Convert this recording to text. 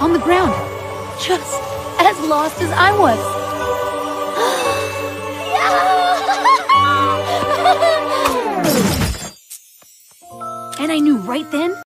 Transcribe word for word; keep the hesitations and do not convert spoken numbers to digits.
on the ground, just as lost as I was. And I knew right then